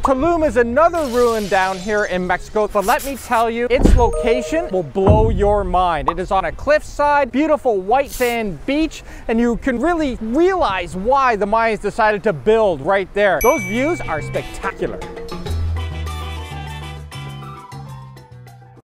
Tulum is another ruin down here in Mexico, but let me tell you, its location will blow your mind. It is on a cliffside, beautiful white sand beach, and you can really realize why the Mayans decided to build right there. Those views are spectacular.